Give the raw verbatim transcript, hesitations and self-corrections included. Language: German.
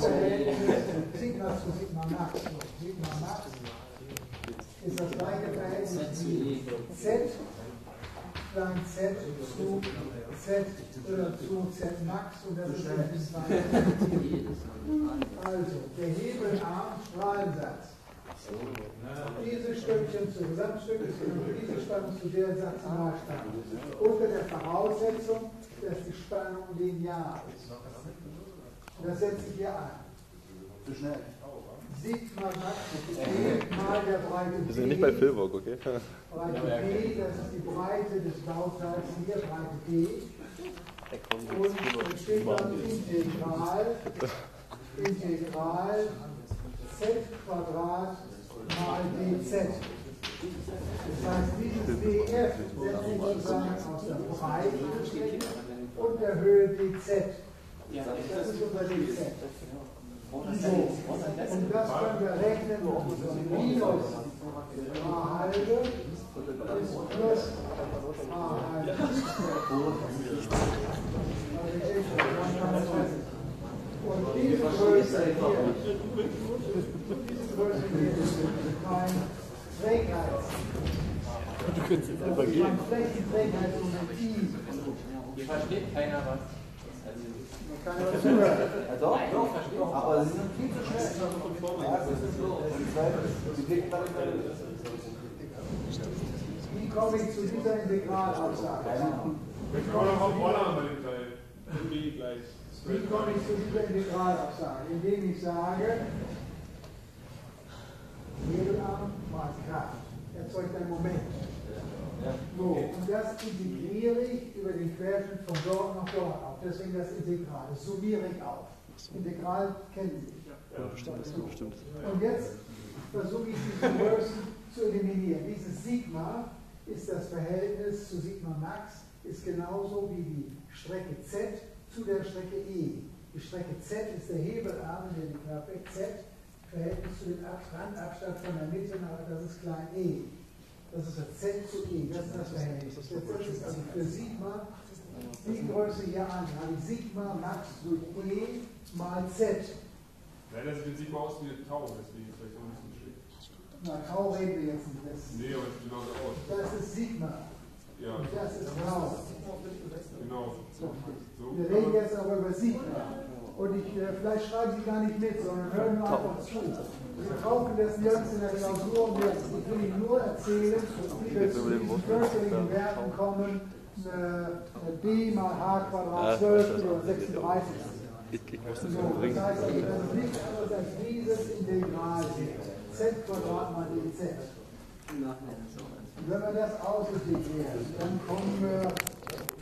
Verhältnis Sigma zu Sigma Max. Sigma Max ist das gleiche Verhältnis wie Z klein z zu z oder zu z Max und das ist das zweite. Also, der Hebelarm Strahlensatz. Dieses Stückchen zu Gesamtstück ist genau diese Spannung zu der Satznahspannung. Unter der Voraussetzung, dass die Spannung linear ist. Und das setze ich hier ein. Zu schnell. Sigma Max D mal der Breite B. Wir sind nicht bei Filburg, okay? Breite B, das ist die Breite des Bauteils hier, Breite B. Und steht dann Integral, Integral z Quadrat mal dz. Das heißt, dieses df setzt sich sozusagen aus der Breite des Strecken und der Höhe dz. Das ist unser dz. So, und das können wir rechnen, minus a halbe ist plus a halbe. Und diese Größe hier, diese Größe hier ist mein Trägheits. Du könntest jetzt übergehen. Mein Flächenträgheitsmoment I. Hier versteht keiner was. Man kann aber zuhören. Ja, doch, doch, doch, aber sie sind viel zu schnell. Ja, das ist so. Wie komme ich zu dieser Integralaussage? Wir können auch auf Roller bei dem Teil. Irgendwie gleich. Wie komme ich zu dieser Integralaussage? Indem ich sage, Hebelarm mal Kraft erzeugt ein Moment. So, und das integriere ich über den Querschnitt von dort nach dort auf. Deswegen das Integral. Das summiere ich auf. Integral kennen Sie. Ja, bestimmt, bestimmt. Und jetzt versuche ich diese Größen zu eliminieren. Dieses Sigma ist das Verhältnis zu Sigma Max, ist genauso wie die Strecke Z zu der Strecke E. Die Strecke Z ist der Hebelarm in der Klappe Z, Verhältnis zu dem Randabstand von der Mitte nach, das ist klein e. Das ist das Z zu E, das ist das Verhältnis. Das ist also für Sigma die Größe hier an. Habe ich Sigma Max durch E mal Z. Nein, das sieht Sigma aus wie Tau, deswegen ist vielleicht auch ein bisschen schlecht. Na, Tau reden wir jetzt nicht. Das, Nee, aber es sieht genau so aus. das ist Sigma. Ja, Und das ist Tau. genau. So. Wir reden jetzt aber über Sigma. Und ich, äh, vielleicht schreiben Sie gar nicht mit, sondern hören nur einfach zu. Wir brauchen das nirgends in der Klausur und jetzt, ich will Ihnen nur erzählen, wie wir zu diesen fürchterlichen Werten kommen, äh, b mal h Quadrat zwölf oder sechsunddreißig. Ich, ich muss das So, überbringen. das heißt also, das ist nichts anderes als dieses Integral hier. Z Quadrat mal dz. Und wenn wir das ausintegrieren, dann kommen wir